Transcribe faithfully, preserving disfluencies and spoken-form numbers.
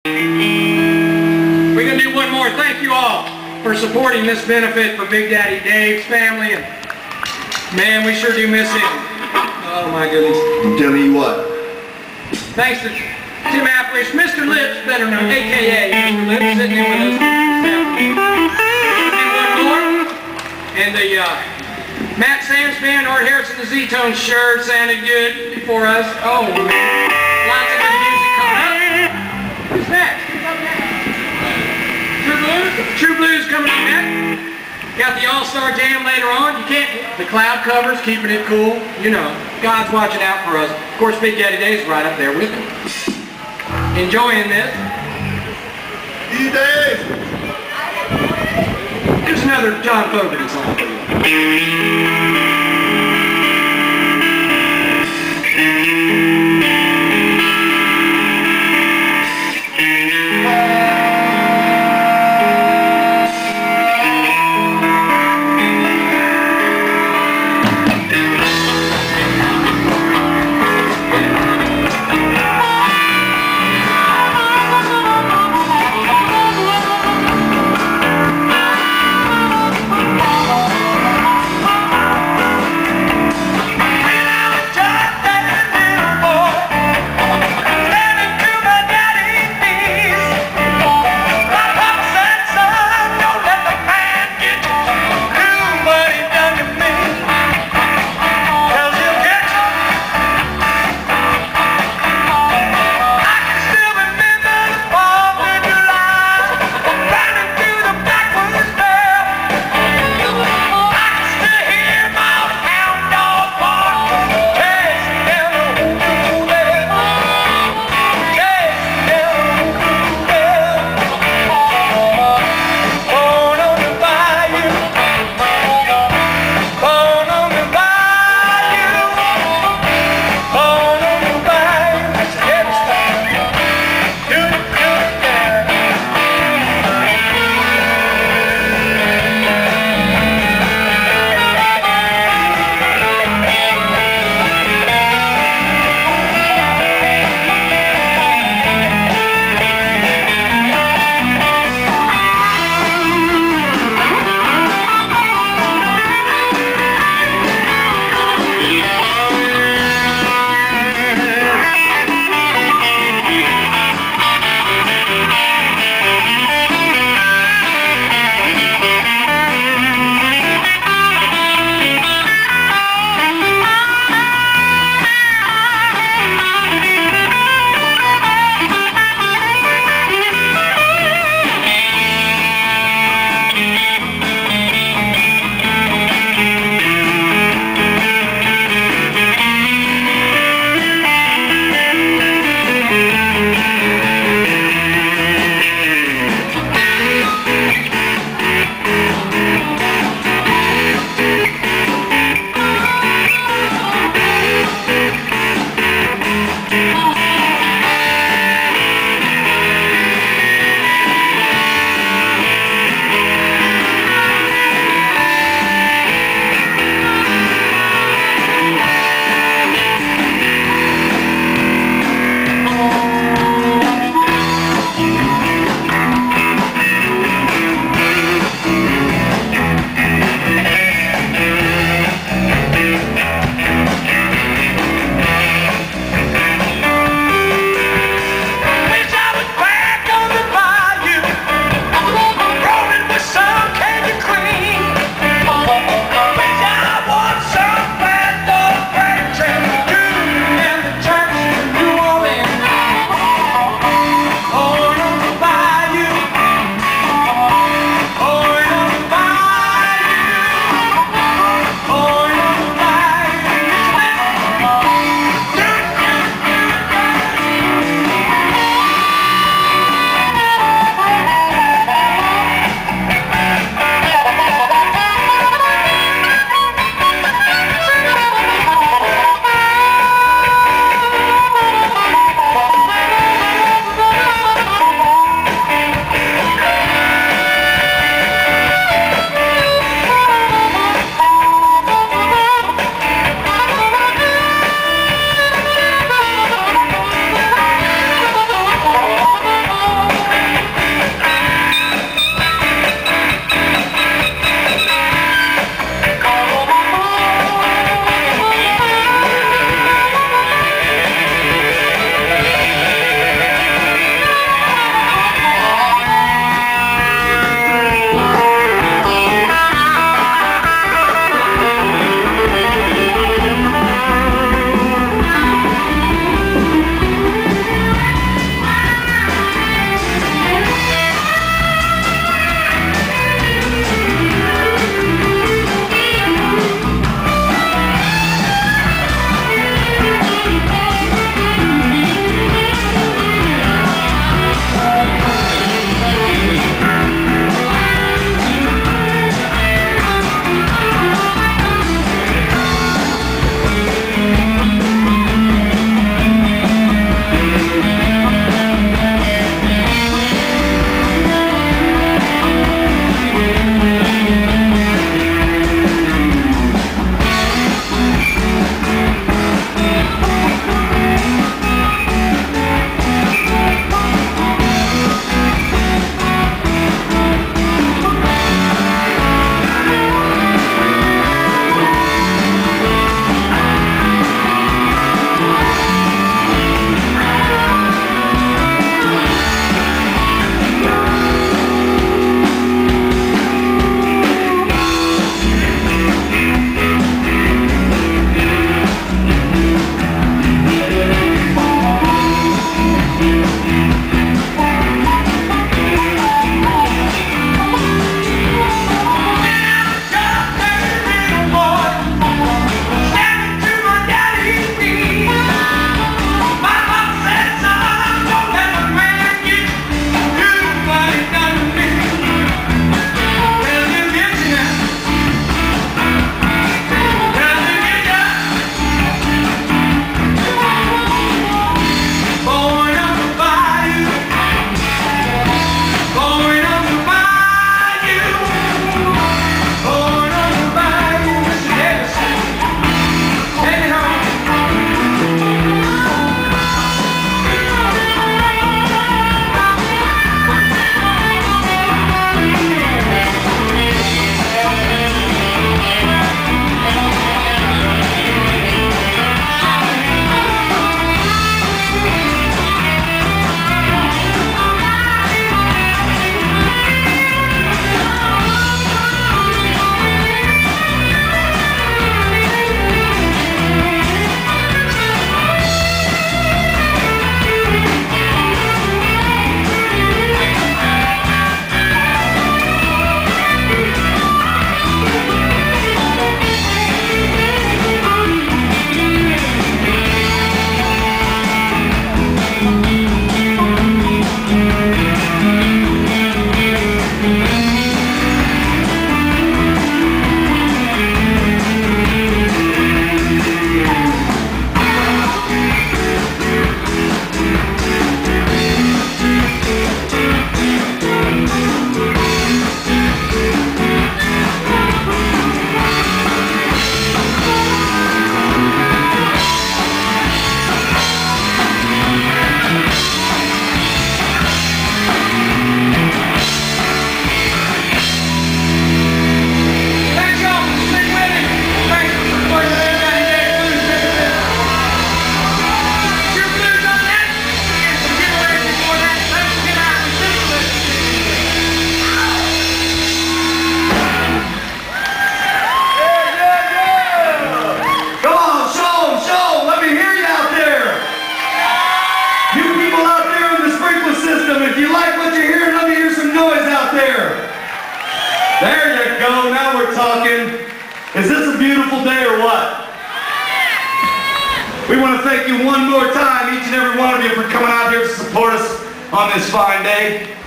We're going to do one more. Thank you all for supporting this benefit for Big Daddy Dave's family. And man, we sure do miss him. Oh my goodness. I'm telling you what. Thanks to Tim Applish, Mister Lips, better known, a k a. Mister Lips, sitting in with us. Do one more. And the uh, Matt Sands band, Art Harrison, the Z-Tone shirt sounded good for us. Oh man. Lots of good music coming up. Who's next? True Blues? True Blues coming up next. Got the All-Star Jam later on. You can't, the cloud covers, keeping it cool. You know, God's watching out for us. Of course, Big Daddy Dave's right up there with him. Enjoying this. E. Dave! Here's another John Fogerty song for you. day or what? We want to thank you one more time, each and every one of you, for coming out here to support us on this fine day.